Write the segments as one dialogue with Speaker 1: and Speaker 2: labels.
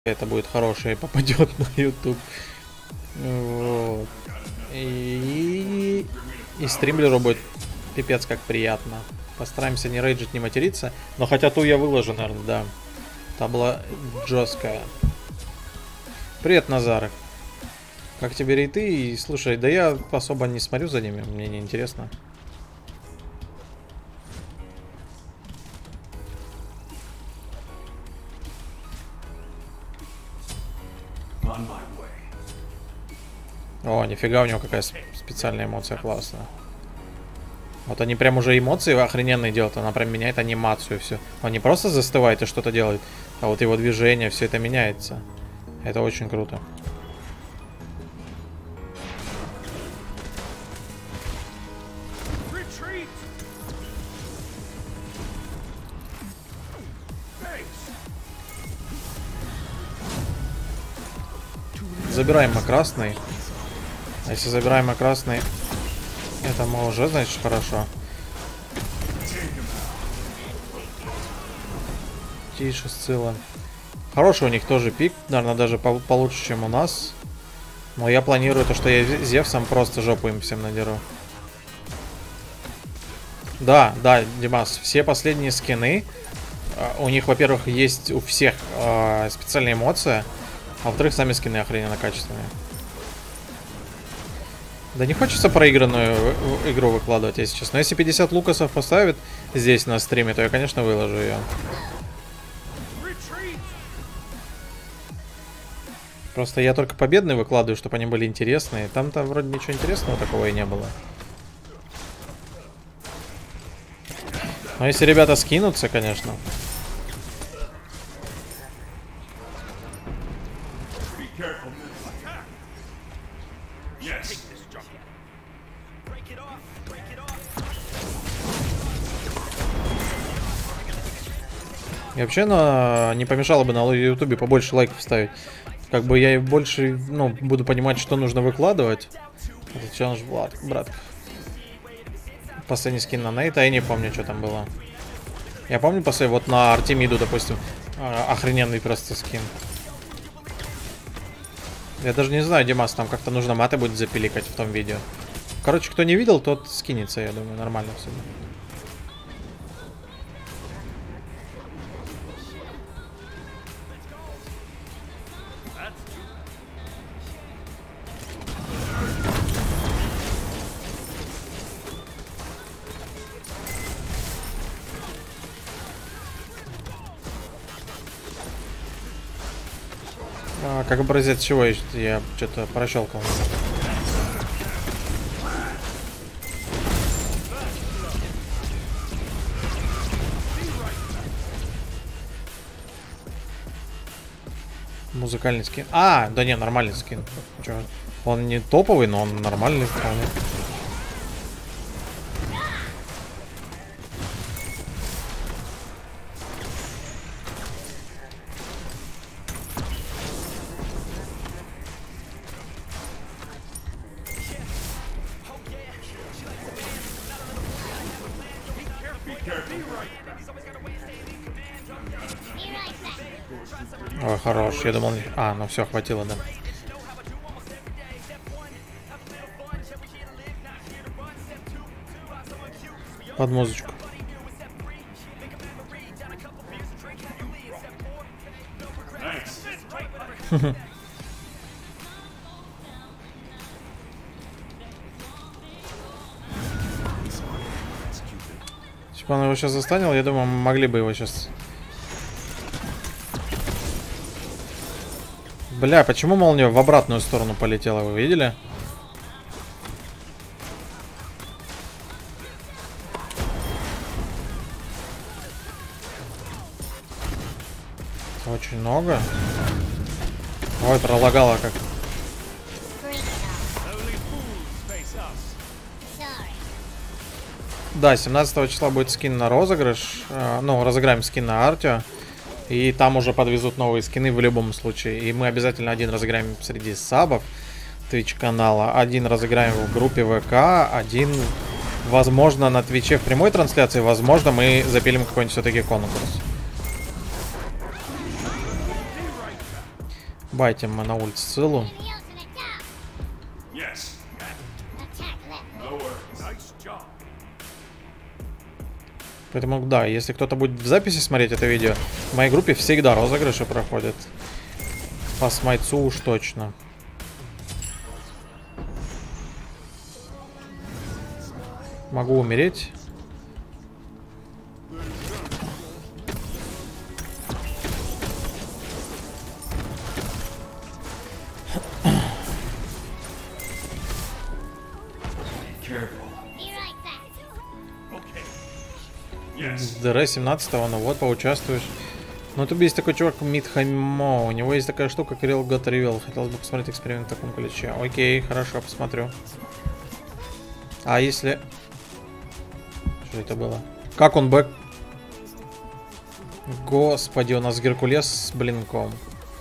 Speaker 1: это будет хорошее и попадет на YouTube. Вот. И стримлеру будет пипец как приятно. Постараемся не рейджить, не материться. Но хотя ту я выложу, наверное, да. Та была жесткая. Привет, Назарок. Как тебе рейты? И слушай, да я особо не смотрю за ними, мне не интересно. О, нифига, у него какая специальная эмоция классная. Вот они прям уже эмоции охрененные делают. Она прям меняет анимацию, все. Он не просто застывает и что-то делает, а вот его движение, все это меняется. Это очень круто. Забираем мы красный. А если забираем мы красный, это мы уже, значит, хорошо. Тише, Сцилла. Хороший у них тоже пик, наверное, даже получше, чем у нас. Но я планирую то, что я Зевсом просто жопу им всем надеру. Да, да, Димас, все последние скины, у них, во-первых, есть у всех специальная эмоция, а во-вторых, сами скины охрененно качественные. Да не хочется проигранную игру выкладывать, если честно. Но если 50 лукасов поставят здесь на стриме, то я, конечно, выложу ее. Просто я только победные выкладываю, чтобы они были интересные. Там-то вроде ничего интересного такого и не было. Но если ребята скинутся, конечно. И вообще, не помешало бы на ютубе побольше лайков ставить. Как бы я и больше, буду понимать, что нужно выкладывать. Это челлендж, брат. Последний скин на Нейта, я не помню, что там было. Я помню последний, вот на Артемиду, допустим, охрененный просто скин. Я даже не знаю, Димас, там как-то нужно маты будет запиликать в том видео. Короче, кто не видел, тот скинется, я думаю, нормально все. Как образец чего я что-то прощелкал. Музыкальный скин. Да не, нормальный скин. Чё? Он не топовый, но он нормальный вполне. Ой, хорош, я думал... ну все, хватило, да. Под музычку. Типа он его сейчас застанил, я думаю, мы могли бы его сейчас... Бля, почему молния в обратную сторону полетела, вы видели? Очень много. Ой, пролагала как. Да, 17 числа будет скин на розыгрыш. Разыграем скин на Артио. И там уже подвезут новые скины в любом случае. И мы обязательно один разыграем среди сабов Twitch канала. Один разыграем в группе ВК. Один, возможно, на Твиче в прямой трансляции. Возможно, мы запилим какой-нибудь все-таки конкурс. Байтим мы на улице Сциллу. Поэтому, да, если кто-то будет в записи смотреть это видео, в моей группе всегда розыгрыши проходят. По смайцу уж точно. Могу умереть. ДР 17, ну вот, поучаствуешь. Ну, тут есть такой чувак Митхаймо. У него есть такая штука, Кирилл Гот Ревел. Хотелось бы посмотреть эксперимент в таком ключе. Окей, хорошо, посмотрю. А если... Что это было? Как он бэк... Господи, у нас Геркулес с блинком.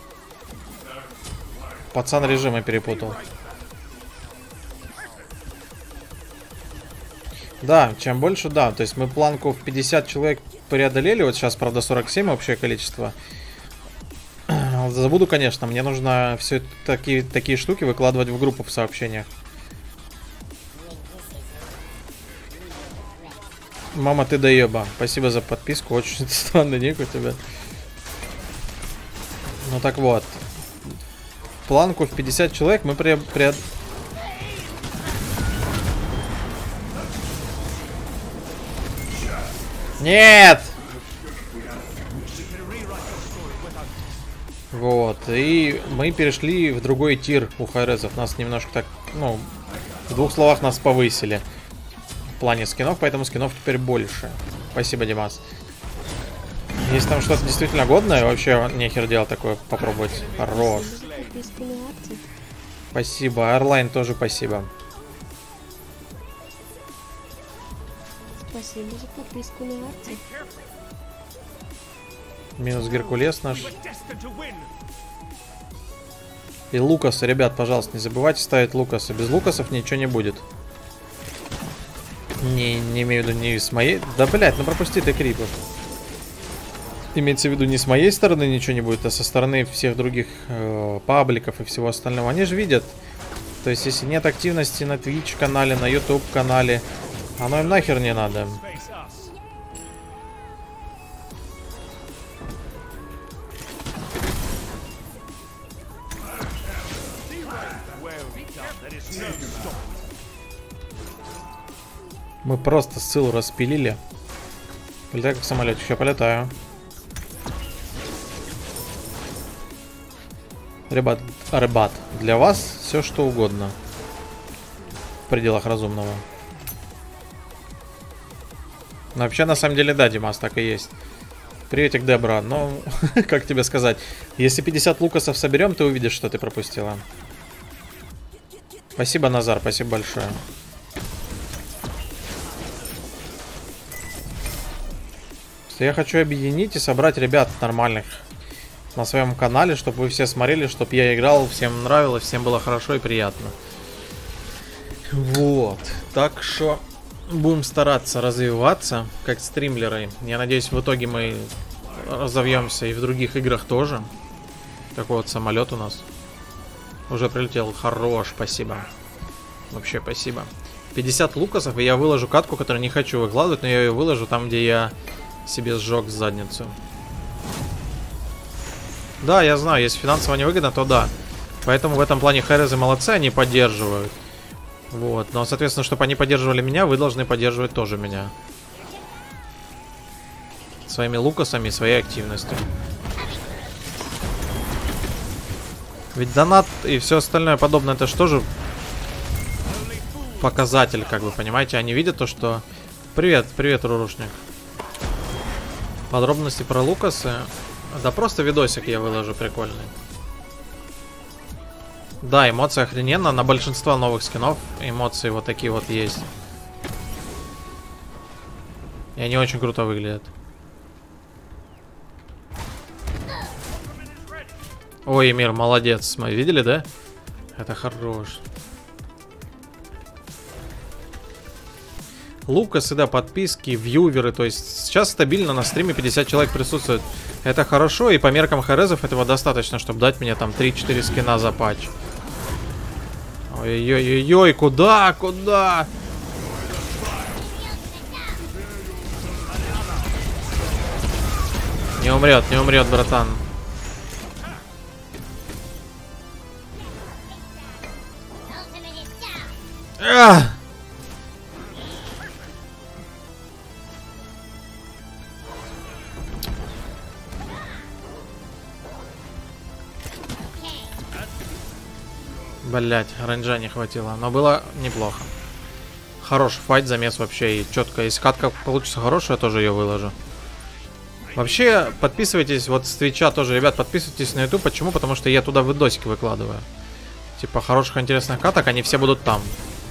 Speaker 1: Пацан режимы перепутал. Да, чем больше, да. То есть мы планку в 50 человек преодолели. Вот сейчас, правда, 47 общее количество. Забуду, конечно. Мне нужно все такие штуки выкладывать в группу в сообщениях. Мама, ты доеба. Спасибо за подписку. Очень странный ник у тебя. Ну так вот. Планку в 50 человек мы Нет! Вот, и мы перешли в другой тир у хайрезов. Нас немножко так, ну, в двух словах нас повысили в плане скинов, поэтому скинов теперь больше. Спасибо, Димас. Если там что-то действительно годное, вообще нехер делать такое попробовать. Хорош. Спасибо, Airline тоже спасибо.
Speaker 2: Спасибо за подписку на акции.
Speaker 1: Минус Геркулес наш. И Лукасы, ребят, пожалуйста, не забывайте ставить Лукасы. Без Лукасов ничего не будет. Не имею в виду не с моей... Да, блядь, ну пропусти ты крипов. Имеется в виду не с моей стороны ничего не будет, а со стороны всех других пабликов и всего остального. Они же видят. То есть, если нет активности на Twitch канале, на YouTube канале, оно им нахер не надо. Мы просто Сциллу распилили. Полетаю как самолетик, еще полетаю. Ребят, для вас все что угодно. В пределах разумного. Но вообще, на самом деле, да, Димас, так и есть. Приветик, Дебра. Ну, как тебе сказать, если 50 лукасов соберем, ты увидишь, что ты пропустила. Спасибо, Назар, спасибо большое. Я хочу объединить и собрать ребят нормальных на своем канале, чтобы вы все смотрели, чтобы я играл, всем нравилось, всем было хорошо и приятно. Вот. Так что будем стараться развиваться как стримлеры. Я надеюсь, в итоге мы разовьемся и в других играх тоже. Такой вот самолет у нас уже прилетел. Хорош, спасибо. Вообще спасибо. 50 лукасов, и я выложу катку, которую не хочу выкладывать, но я ее выложу там, где я себе сжег задницу. Да, я знаю, если финансово невыгодно, то да. Поэтому в этом плане хайрезы молодцы, они поддерживают. Вот, но, соответственно, чтобы они поддерживали меня, вы должны поддерживать тоже меня. Своими лукасами и своей активностью. Ведь донат и все остальное подобное, это что же показатель, как вы понимаете. Они видят то, что... Привет, привет, Рурушник. Подробности про лукасы. Да просто видосик я выложу прикольный. Да, эмоции охрененно. На большинство новых скинов эмоции вот такие вот есть. И они очень круто выглядят. Ой, Эмир, молодец. Мы видели, да? Это хорош. Лукасы, да, подписки, вьюверы. То есть сейчас стабильно на стриме 50 человек присутствует. Это хорошо, и по меркам Херезов этого достаточно, чтобы дать мне там 3-4 скина за патч. Ой-ой-ой-ой, куда? Куда? Не умрет, братан. Ах! Блять, рейнджа не хватило, но было неплохо. Хороший файт, замес вообще и четко. Если катка получится хорошая, я тоже ее выложу. Вообще, подписывайтесь, вот с Твича тоже, ребят, подписывайтесь на YouTube. Почему? Потому что я туда видосики выкладываю. Типа хороших, интересных каток, они все будут там.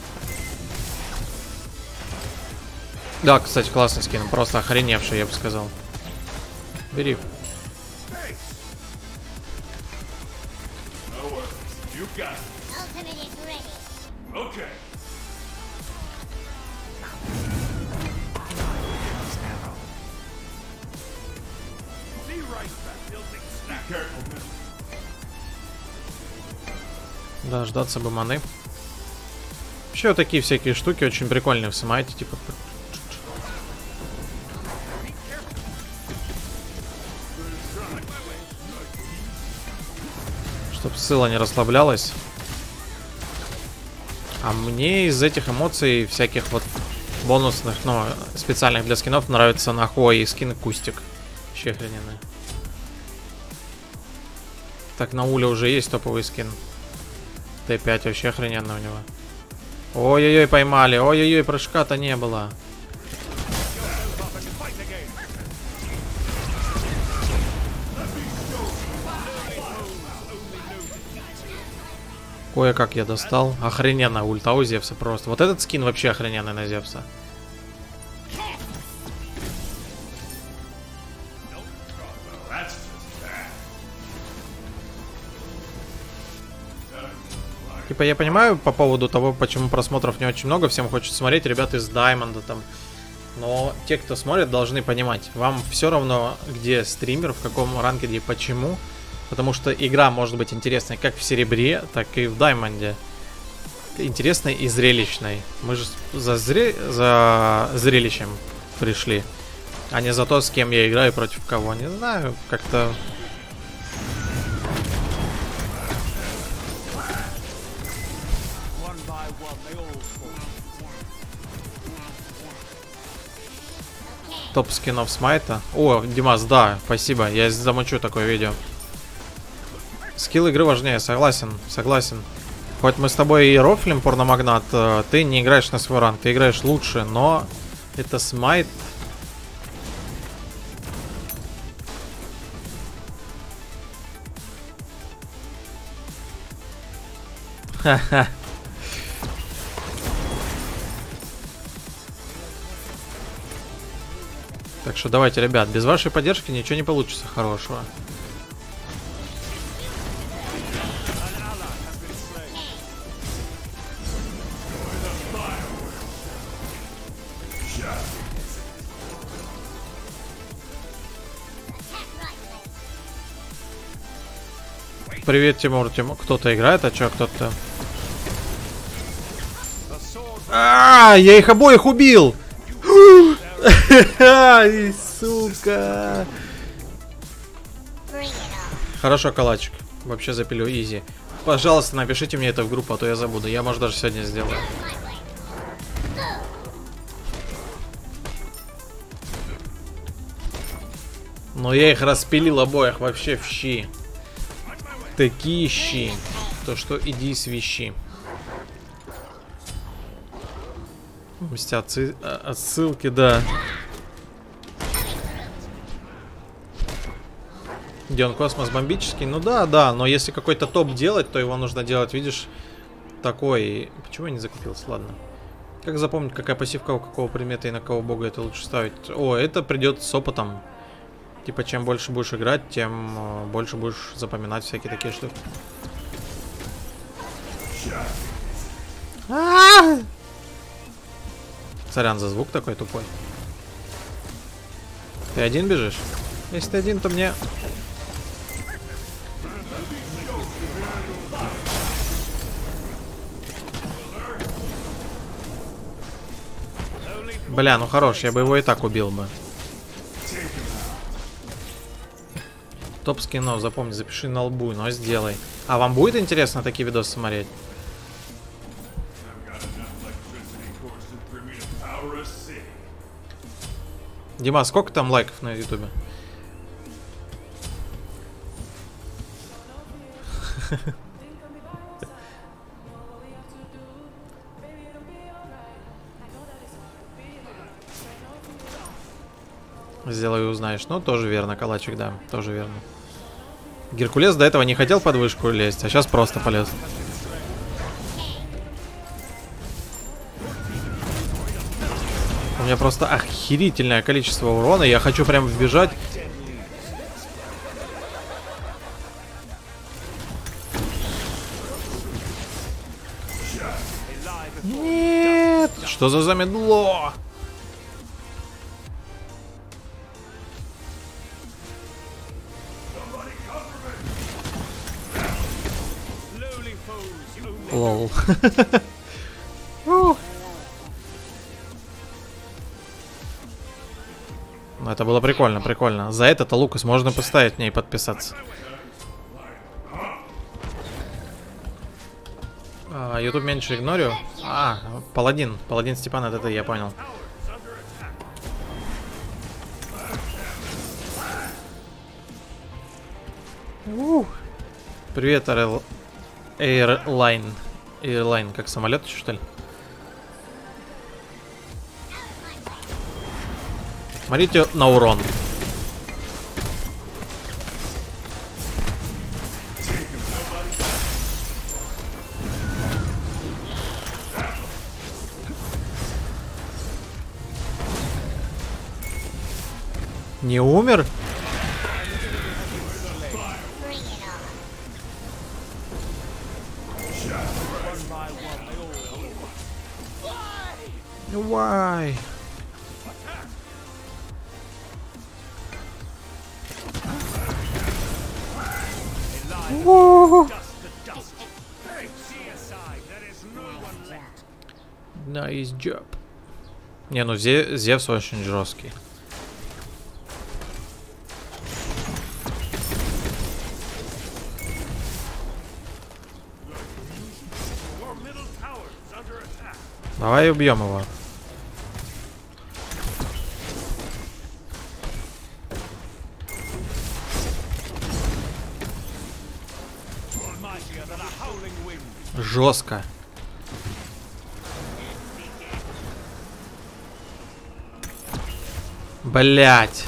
Speaker 1: Да, кстати, классный скин, просто охреневший, я бы сказал. Бери. Да, ждаться бы маны. Вообще вот такие всякие штуки очень прикольные в Смайте, типа. Чтоб Сцилла не расслаблялась. А мне из этих эмоций всяких вот бонусных, ну, специальных для скинов нравится нахуй и скин Кустик. Вообще охрененный. Так, на Уле уже есть топовый скин. Т5 вообще охрененно у него. Ой-ой-ой, поймали. Ой-ой-ой, прыжка-то не было. Кое-как я достал. Охрененно ульта у Зевса просто. Вот этот скин вообще охрененный на Зевса. Типа я понимаю по поводу того, почему просмотров не очень много, всем хочется смотреть, ребята из Даймонда там. Но те, кто смотрит, должны понимать, вам все равно, где стример, в каком ранге и почему. Потому что игра может быть интересной как в Серебре, так и в Даймонде. Интересной и зрелищной. Мы же за зрелищем пришли, а не за то, с кем я играю против кого. Не знаю, как-то... Топ скинов Смайта. О, Димас, да, спасибо. Я замучу такое видео. Скилл игры важнее, согласен, согласен. Хоть мы с тобой и рофлим, порномагнат, ты не играешь на свой ранг, ты играешь лучше, но это Смайт. Ха-ха. Так что давайте, ребят, без вашей поддержки ничего не получится хорошего. Привет, Тимур. Кто-то играет, а чё, кто-то... Я их обоих убил! Ай, сука! Хорошо, калачик. Вообще запилю изи. Пожалуйста, напишите мне это в группу, а то я забуду. Я, может, даже сегодня сделаю. Но я их распилил обоих вообще в щи. Такие щи. То что иди свищи. Мстят отсылки, да. Где он, космос бомбический? Ну да, да, но если какой-то топ делать, то его нужно делать, видишь, такой. Почему я не закупился? Ладно. Как запомнить, какая пассивка у какого предмета и на кого бога это лучше ставить? О, это придет с опытом. Типа, чем больше будешь играть, тем больше будешь запоминать всякие такие штуки. Сорян за звук такой тупой. Ты один бежишь? Если ты один, то мне... Бля, ну хорош, я бы его и так убил бы. Топ скинов, запомни, запиши на лбу, но сделай. А вам будет интересно такие видосы смотреть? Дима, сколько там лайков на ютубе? Сделай и узнаешь. Ну, тоже верно, калачик, да, тоже верно. Геркулес до этого не хотел под вышку лезть, а сейчас просто полез. У меня просто охерительное количество урона, я хочу прям вбежать. Нет! Что за замедло? Лол. Ну, это было прикольно, прикольно. За это-то, Лукас, можно поставить мне и подписаться. YouTube меньше игнорю. Паладин. Паладин Степан, это ты, я понял. Привет, Airline. Airline, как самолет, что ли? Смотрите на урон. Не умер? Why? Nice job. Не, ну Зевс очень жесткий. Давай убьем его. Жестко. Блять.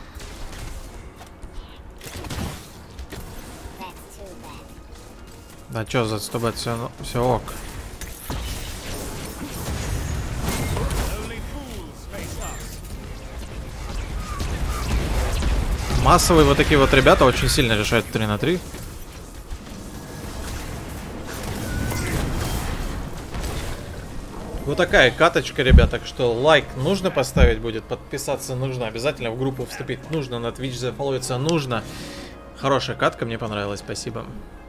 Speaker 1: Да чё за 100 бет, все ок. Массовые вот такие вот ребята очень сильно решают 3 на 3. Вот такая каточка, ребят, так что лайк нужно поставить будет, подписаться нужно, обязательно в группу вступить нужно, на Twitch зафолловиться нужно. Хорошая катка, мне понравилась, спасибо.